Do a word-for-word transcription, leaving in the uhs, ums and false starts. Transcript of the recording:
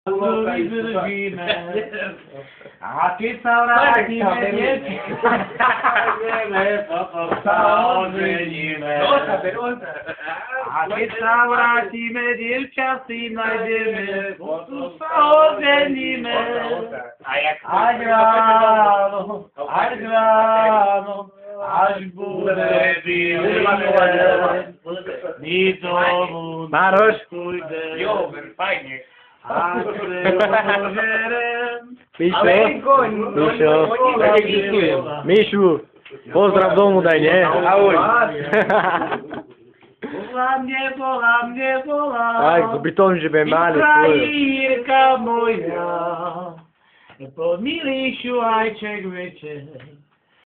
A ty co radimy, wiemy, co to zaożenimy. A ty co radimy, dziewczasy znajdziemy, bo tu zaożenimy. A grano, a grano, aż bude biłe, nic domu Maroś. pójdę. Jo, fajnie. A krzyżerem. Misiu, Misiu, Misiu, pozdraw domu daj, nie? Wola mnie, wola mnie, wola. Tak, z bytom, żeby mali, Ukrainka moja, po milisiu ajček wiecie.